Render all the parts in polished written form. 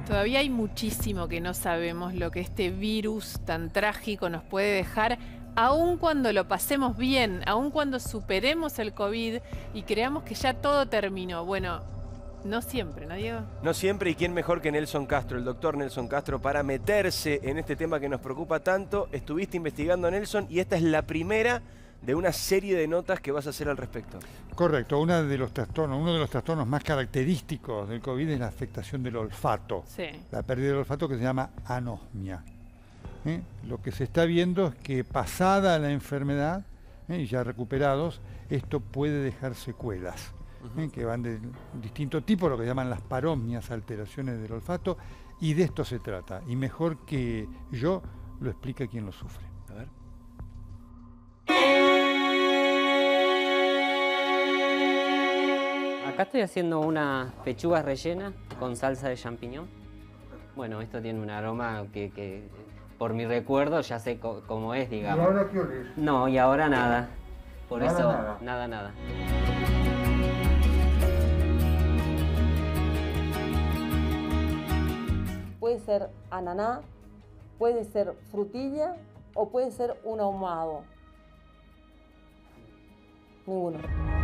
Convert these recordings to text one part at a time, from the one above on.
Todavía hay muchísimo que no sabemos lo que este virus tan trágico nos puede dejar, aun cuando lo pasemos bien, aun cuando superemos el COVID y creamos que ya todo terminó. Bueno, no siempre, ¿no, Diego? No siempre, y quién mejor que Nelson Castro, el doctor Nelson Castro, para meterse en este tema que nos preocupa tanto. Estuviste investigando, Nelson, y esta es la primera de una serie de notas que vas a hacer al respecto. Correcto, uno de los trastornos más característicos del COVID es la afectación del olfato, Sí. la pérdida del olfato, que se llama anosmia. Lo que se está viendo es que pasada la enfermedad, y ya recuperados, esto puede dejar secuelas, que van de distinto tipo, lo que llaman las parosmias, alteraciones del olfato, y de esto se trata. Y mejor que yo lo explica quien lo sufre. A ver. Acá estoy haciendo unas pechugas rellenas con salsa de champiñón. Bueno, esto tiene un aroma que por mi recuerdo ya sé cómo es, digamos. ¿Y ahora qué olés? No, y ahora nada. Por Ahora eso, nada. nada. Puede ser ananá, puede ser frutilla o puede ser un ahumado. Ninguno.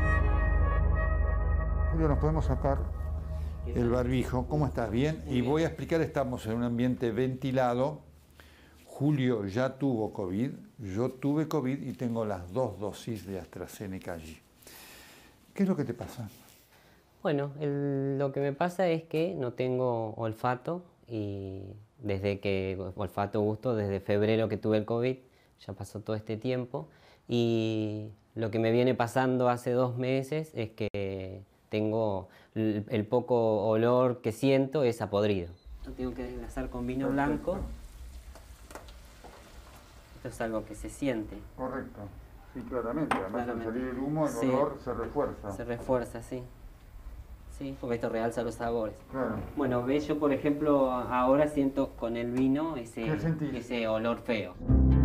Julio, nos podemos sacar el barbijo. ¿Cómo estás? ¿Bien? Muy Y bien. voy a explicar, estamos en un ambiente ventilado. Julio ya tuvo COVID, yo tuve COVID y tengo las 2 dosis de AstraZeneca allí. ¿Qué es lo que te pasa? Bueno, lo que me pasa es que no tengo olfato y olfato-gusto desde febrero que tuve el COVID, ya pasó todo este tiempo, y lo que me viene pasando hace 2 meses es que tengo el poco olor que siento es a podrido. Lo tengo que desgrasar con vino blanco. Esto es algo que se siente. Correcto. Sí, claramente. Además, Claramente. al salir el humo, el Sí. olor se refuerza. Se refuerza, sí. Sí, porque esto realza los sabores. Claro. Bueno, ves, yo por ejemplo ahora siento con el vino ¿Qué sentís? ese olor feo.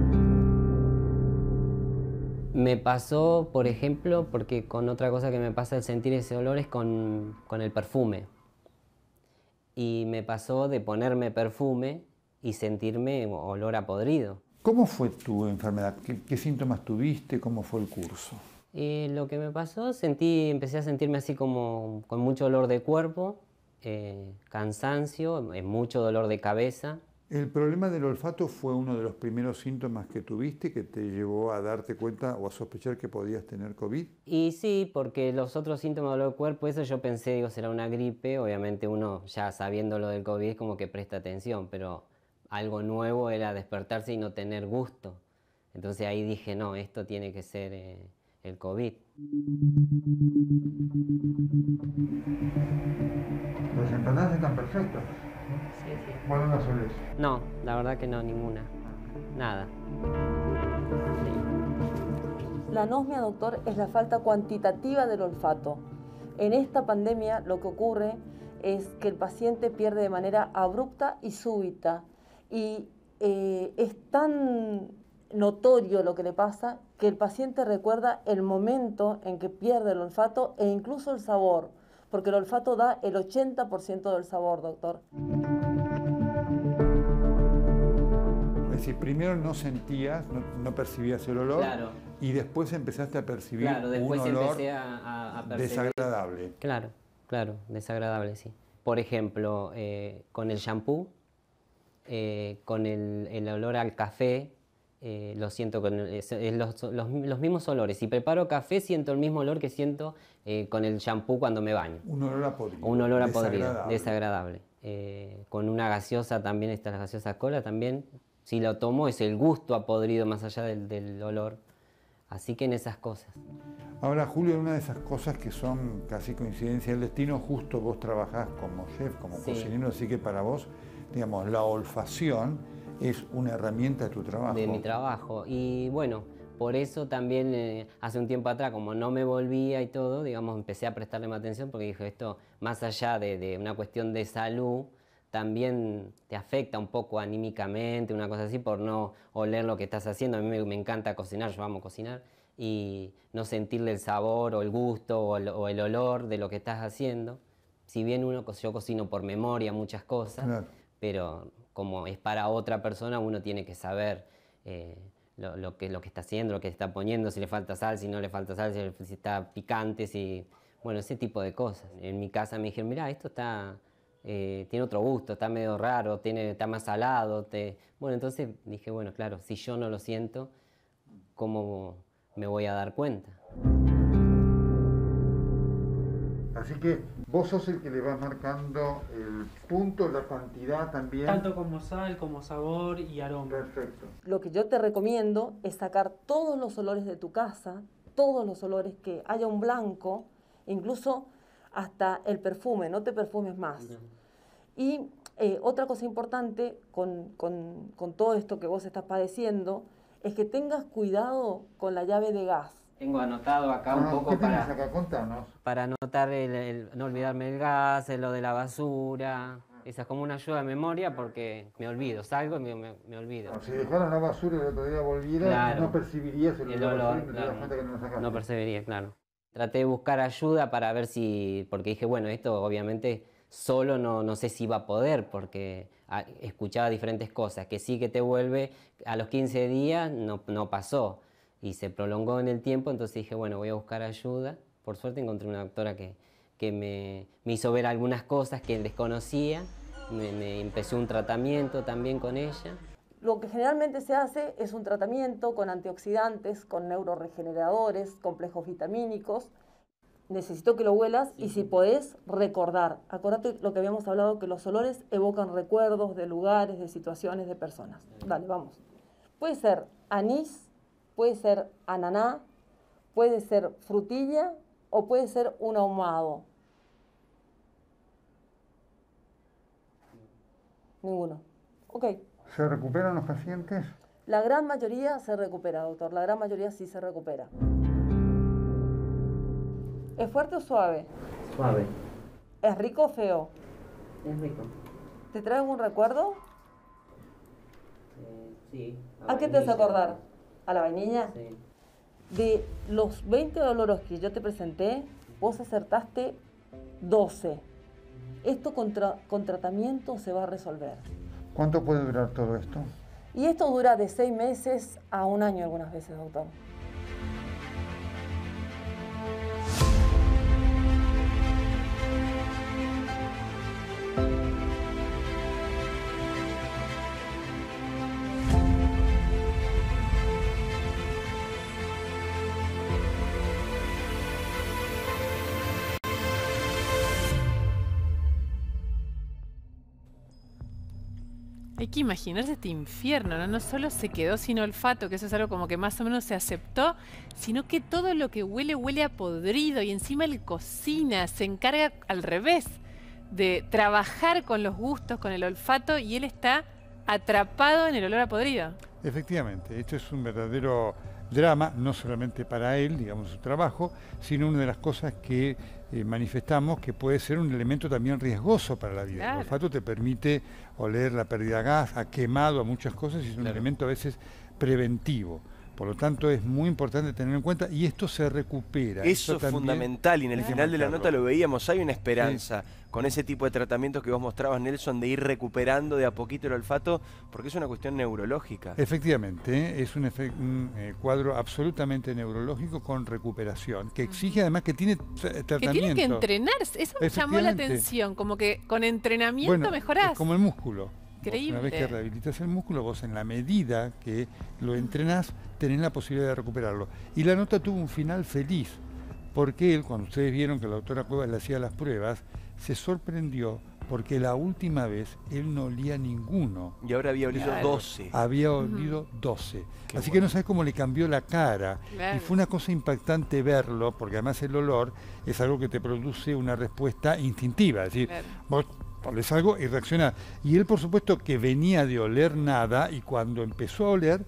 Me pasó, por ejemplo, porque con otra cosa que me pasa al sentir ese olor es con el perfume. Y me pasó de ponerme perfume y sentirme olor a podrido. ¿Cómo fue tu enfermedad? ¿Qué síntomas tuviste? ¿Cómo fue el curso? Y lo que me pasó, empecé a sentirme así como con mucho dolor de cuerpo, cansancio, mucho dolor de cabeza. ¿El problema del olfato fue uno de los primeros síntomas que tuviste que te llevó a darte cuenta o a sospechar que podías tener COVID? Y sí, porque los otros síntomas de dolor de cuerpo, eso yo pensé, digo, será una gripe. Obviamente uno ya sabiendo lo del COVID es como que presta atención, pero algo nuevo era despertarse y no tener gusto. Entonces ahí dije, no, esto tiene que ser el COVID. Las empanadas están perfectas. Sí. ¿Cuándo las olés? No, la verdad que no, ninguna. Nada. Sí. La anosmia, doctor, es la falta cuantitativa del olfato. En esta pandemia lo que ocurre es que el paciente pierde de manera abrupta y súbita. Y es tan notorio lo que le pasa que el paciente recuerda el momento en que pierde el olfato e incluso el sabor, porque el olfato da el 80% del sabor, doctor. Es decir, primero no sentías, no percibías el olor, Claro. y después empezaste a percibir Claro, después un olor empecé a percibir. desagradable. Claro, desagradable, sí. Por ejemplo, con el shampoo, con el olor al café, lo siento con los mismos olores. Si preparo café, siento el mismo olor que siento con el shampoo cuando me baño. Un olor a podrido. Un olor a podrido, desagradable. desagradable. Con una gaseosa también, esta gaseosa cola también, si lo tomo es el gusto a podrido más allá del olor. Así que en esas cosas. Ahora, Julio, una de esas cosas que son casi coincidencia del destino, justo vos trabajás como chef, como Sí. cocinero, así que para vos, digamos, la olfacción es una herramienta de tu trabajo. De mi trabajo. Y bueno, por eso también hace un tiempo atrás, como no me volvía y todo, digamos, empecé a prestarle más atención porque dije, esto, más allá de una cuestión de salud, también te afecta un poco anímicamente, una cosa así, por no oler lo que estás haciendo. A mí me encanta cocinar, yo amo cocinar, y no sentirle el sabor o el gusto o el olor de lo que estás haciendo. si bien yo cocino por memoria muchas cosas, Claro. pero como es para otra persona, uno tiene que saber lo que está haciendo, lo que está poniendo, si le falta sal, si no le falta sal, si está picante, bueno, ese tipo de cosas. En mi casa me dijeron, mirá, esto tiene otro gusto, está medio raro, está más salado. Bueno, entonces dije, bueno, claro, si yo no lo siento, ¿cómo me voy a dar cuenta? Así que vos sos el que le vas marcando el punto, la cantidad también. Tanto como sal, como sabor y aroma. Perfecto. Lo que yo te recomiendo es sacar todos los olores de tu casa, todos los olores, que haya un blanco, incluso hasta el perfume, no te perfumes más. Y otra cosa importante con todo esto que vos estás padeciendo es que tengas cuidado con la llave de gas. Tengo anotado acá un poco ¿Qué tenés acá? Contanos. para anotar no olvidarme el gas, lo de la basura. Esa es como una ayuda de memoria porque me olvido, salgo y me olvido. Si dejaras la basura y el otro día volviera, Claro. no percibirías el olor, olor, y no te das claro. cuenta que no lo sacaste. No percibiría, claro. Traté de buscar ayuda para ver porque dije, bueno, esto obviamente solo no sé si va a poder, porque escuchaba diferentes cosas, que sí que te vuelve, a los 15 días no pasó, y se prolongó en el tiempo, entonces dije, bueno, voy a buscar ayuda. Por suerte encontré una doctora que me hizo ver algunas cosas que desconocía, me empezó un tratamiento también con ella. Lo que generalmente se hace es un tratamiento con antioxidantes, con neuroregeneradores, complejos vitamínicos. Necesito que lo huelas y si podés recordar. Acordate lo que habíamos hablado, que los olores evocan recuerdos de lugares, de situaciones, de personas. Dale, vamos. Puede ser anís, puede ser ananá, puede ser frutilla o puede ser un ahumado. Ninguno. Ok. ¿Se recuperan los pacientes? La gran mayoría se recupera, doctor. La gran mayoría sí se recupera. ¿Es fuerte o suave? Suave. ¿Es rico o feo? Es rico. ¿Te trae algún recuerdo? Sí. ¿A qué te hace acordar? ¿A la vainilla? Sí. De los 20 olores que yo te presenté, vos acertaste 12. Esto con tratamiento se va a resolver. ¿Cuánto puede durar todo esto? Y esto dura de 6 meses a 1 año algunas veces, doctor. Hay que imaginarse este infierno, ¿no? No solo se quedó sin olfato, que eso es algo como que más o menos se aceptó, sino que todo lo que huele a podrido y encima él cocina, se encarga al revés de trabajar con los gustos, con el olfato, y él está atrapado en el olor a podrido. Efectivamente, esto es un verdadero drama, no solamente para él, digamos, su trabajo, sino una de las cosas que manifestamos que puede ser un elemento también riesgoso para la vida. Claro. El olfato te permite oler la pérdida de gas, a quemado, a muchas cosas, y es un elemento a veces preventivo. Por lo tanto, es muy importante tenerlo en cuenta y esto se recupera. Eso es también fundamental y en el hay que final de la marcarlo. nota lo veíamos. Hay una esperanza con ese tipo de tratamientos que vos mostrabas, Nelson, de ir recuperando de a poquito el olfato, porque es una cuestión neurológica. Efectivamente, es un cuadro absolutamente neurológico con recuperación, que exige además que tiene tratamiento. Que tiene que entrenarse, eso me llamó la Efectivamente. atención, como que con entrenamiento mejorás. Es como el músculo. Increíble. Una vez que rehabilitas el músculo, vos en la medida que lo entrenás, tenés la posibilidad de recuperarlo. Y la nota tuvo un final feliz, porque él, cuando ustedes vieron que la doctora Cuevas le hacía las pruebas, se sorprendió porque la última vez él no olía ninguno. Y ahora había olido Claro. 12. Había olido 12. Qué Así que bueno. no sabes cómo le cambió la cara. Claro. Y fue una cosa impactante verlo, porque además el olor es algo que te produce una respuesta instintiva. Es decir, Claro. vos olés algo y reaccionás. Y él, por supuesto, que venía de oler nada, y cuando empezó a oler,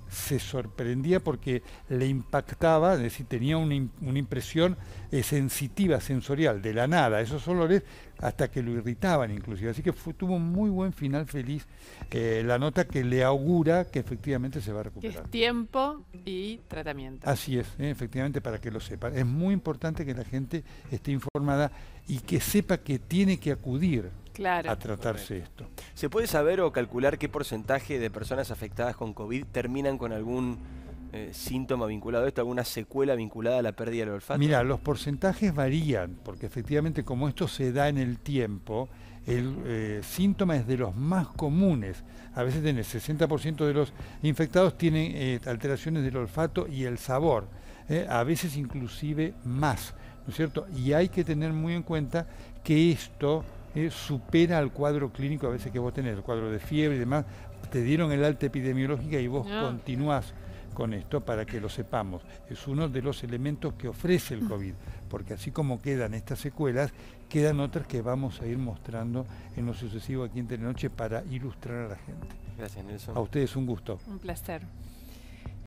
se sorprendía porque le impactaba, es decir, tenía una impresión sensitiva, sensorial, de la nada, esos olores, hasta que lo irritaban inclusive. Así que tuvo un muy buen final feliz, la nota que le augura que efectivamente se va a Que recuperar. es tiempo y tratamiento. Así es, efectivamente, para que lo sepan. Es muy importante que la gente esté informada y que sepa que tiene que acudir Claro. a tratarse esto. ¿Se puede saber o calcular qué porcentaje de personas afectadas con COVID terminan con algún síntoma vinculado a esto, alguna secuela vinculada a la pérdida del olfato? Mira, los porcentajes varían, porque efectivamente como esto se da en el tiempo, el síntoma es de los más comunes. A veces en el 60% de los infectados tienen alteraciones del olfato y el sabor, a veces inclusive más, ¿no es cierto? Y hay que tener muy en cuenta que esto supera al cuadro clínico a veces que vos tenés, el cuadro de fiebre y demás, te dieron el alta epidemiológica y vos continuás con esto para que lo sepamos. Es uno de los elementos que ofrece el COVID, porque así como quedan estas secuelas, quedan otras que vamos a ir mostrando en lo sucesivo aquí en Telenoche para ilustrar a la gente. Gracias, Nelson. A ustedes un gusto. Un placer.